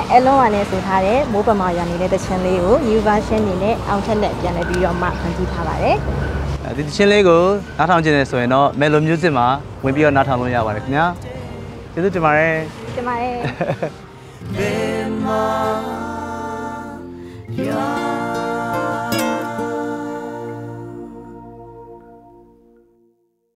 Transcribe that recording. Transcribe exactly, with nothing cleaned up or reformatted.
အဲလုံးဝနဲ့ဆိုထားတဲ့မိုးပမာရွာနေတဲ့တခြင်းလေးကို new version အနေနဲ့အောင်ချက်နဲ့ပြန်လည်ပြီးတော့မှဖန်တီးထားပါတယ်ဒီတခြင်းလေးကိုနားထောင်ခြင်းနဲ့ဆိုရင်တော့ Mellow Music မှာဝင်ပြီးတော့နားထောင်လို့ရပါတယ်ခင်ဗျာကျေးဇူးတင်ပါတယ်တင်ပါတယ်